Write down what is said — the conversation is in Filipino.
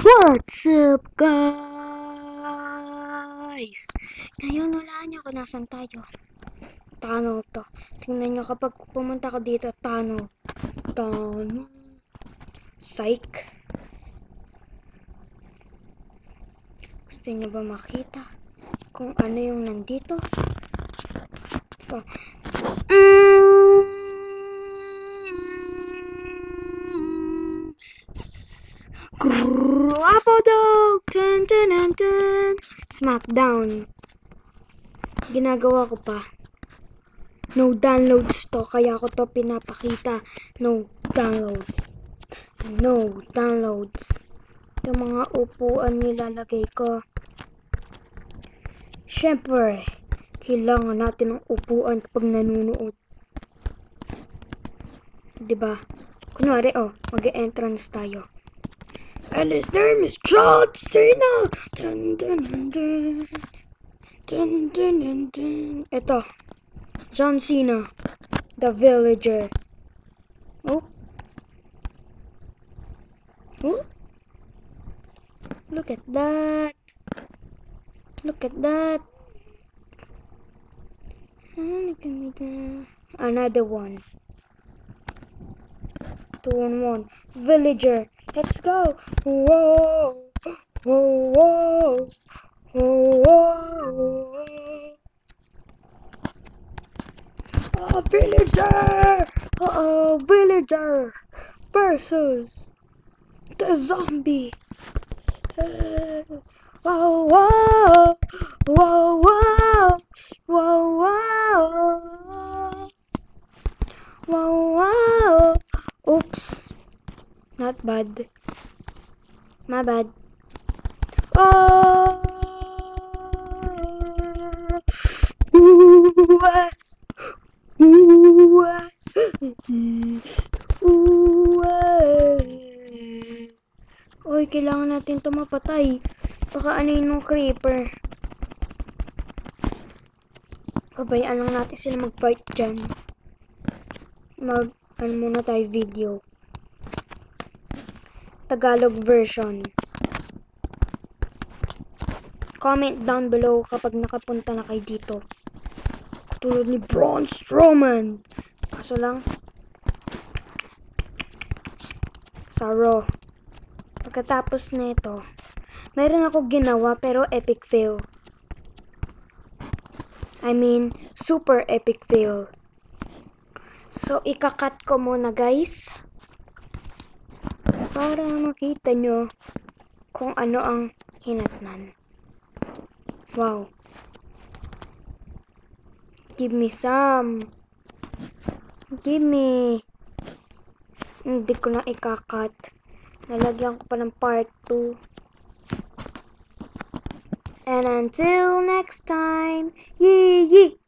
What's up, guys? Ngayon, wala niyo kung nasan tayo. Tunnel to. Tingnan niyo kapag pumunta ko dito, tunnel. Tunnel. Psych. Gusto niyo ba makita kung ano yung nandito? So, Apodog! Dun, dun, dun, dun. Smackdown. Ginagawa ko pa. No downloads to, kaya ko to pinapakita. No downloads. No downloads. Yung mga upuan nilalagay ko. Siyempre, kailangan natin ng upuan kapag nanunood. Diba? Kunwari, mag-entrance tayo. And his name is John Cena. Dun, dun, dun, dun. Dun, dun, dun, dun. Ito. John Cena. The Villager. Oh. Oh. Look at that. Look at that. Another one. 2-on-1. Villager. Let's go. Whoa. Whoa. Whoa. Whoa. Oh, Villager. Villager versus the zombie. Whoa, whoa. Whoa, whoa. Whoa, whoa. Whoa, whoa. Oops. Not bad. My bad. Oh! Ooh, ah. Ooh, ah. Ooh, ah. Uy, kailangan natin ito mapatay. Baka ano yung creeper. Pabayaan lang natin sila mag-fight dyan. Ano muna tayo video. Tagalog version. Comment down below kapag nakapunta na kayo dito. Katulad ni Braun Strowman. Kaso lang, sa Raw. Pagkatapos nito, meron ako ginawa pero epic fail. I mean, super epic fail. So, ikakat ko muna, guys. Para makita nyo kung ano ang hinatnan. Wow. Give me some. Give me. Hindi ko na ikakat. Nalagyan ko pa ng part 2. And until next time, yee yee!